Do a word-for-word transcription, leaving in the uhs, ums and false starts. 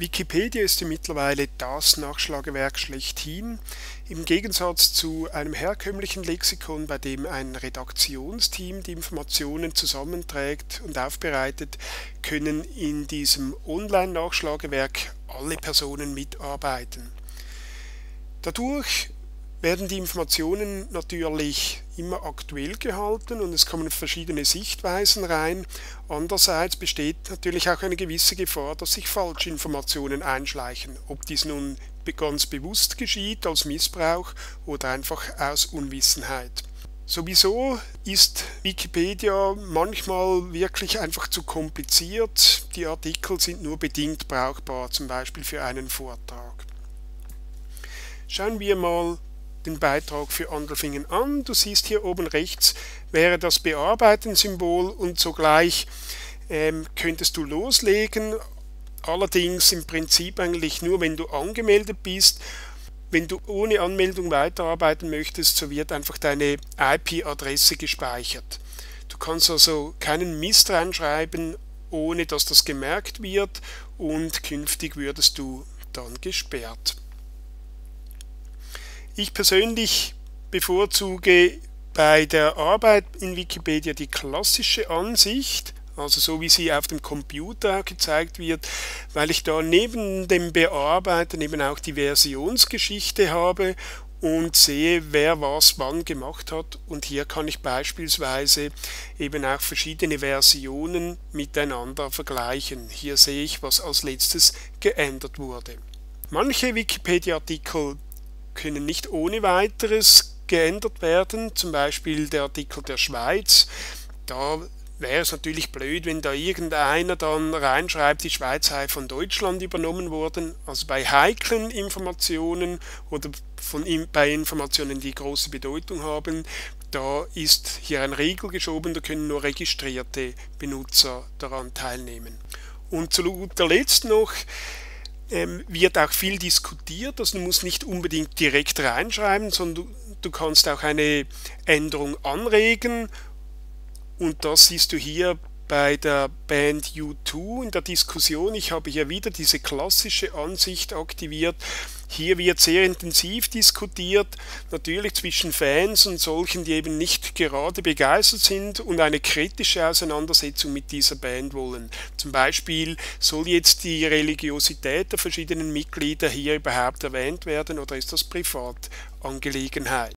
Wikipedia ist ja mittlerweile das Nachschlagewerk schlechthin. Im Gegensatz zu einem herkömmlichen Lexikon, bei dem ein Redaktionsteam die Informationen zusammenträgt und aufbereitet, können in diesem Online-Nachschlagewerk alle Personen mitarbeiten. Dadurch werden die Informationen natürlich immer aktuell gehalten und es kommen verschiedene Sichtweisen rein. Andererseits besteht natürlich auch eine gewisse Gefahr, dass sich Falschinformationen einschleichen, ob dies nun ganz bewusst geschieht als Missbrauch oder einfach aus Unwissenheit. Sowieso ist Wikipedia manchmal wirklich einfach zu kompliziert. Die Artikel sind nur bedingt brauchbar, zum Beispiel für einen Vortrag. Schauen wir mal den Beitrag für Angelfingen an. Du siehst hier oben rechts wäre das Bearbeiten-Symbol und sogleich ähm, könntest du loslegen. Allerdings im Prinzip eigentlich nur, wenn du angemeldet bist. Wenn du ohne Anmeldung weiterarbeiten möchtest, so wird einfach deine I P-Adresse gespeichert. Du kannst also keinen Mist reinschreiben, ohne dass das gemerkt wird, und künftig würdest du dann gesperrt. Ich persönlich bevorzuge bei der Arbeit in Wikipedia die klassische Ansicht, also so wie sie auf dem Computer gezeigt wird, weil ich da neben dem Bearbeiten eben auch die Versionsgeschichte habe und sehe, wer was wann gemacht hat, und hier kann ich beispielsweise eben auch verschiedene Versionen miteinander vergleichen. Hier sehe ich, was als letztes geändert wurde. Manche Wikipedia-Artikel können nicht ohne weiteres geändert werden, zum Beispiel der Artikel der Schweiz. Da wäre es natürlich blöd, wenn da irgendeiner dann reinschreibt, die Schweiz sei von Deutschland übernommen worden. Also bei heiklen Informationen oder von, bei Informationen, die große Bedeutung haben, da ist hier ein Riegel geschoben, da können nur registrierte Benutzer daran teilnehmen. Und zu guter Letzt noch, Ähm, wird auch viel diskutiert, also du musst nicht unbedingt direkt reinschreiben, sondern du, du kannst auch eine Änderung anregen, und das siehst du hier bei der Band U zwei in der Diskussion. Ich habe hier wieder diese klassische Ansicht aktiviert. Hier wird sehr intensiv diskutiert, natürlich zwischen Fans und solchen, die eben nicht gerade begeistert sind und eine kritische Auseinandersetzung mit dieser Band wollen. Zum Beispiel, soll jetzt die Religiosität der verschiedenen Mitglieder hier überhaupt erwähnt werden oder ist das Privatangelegenheit?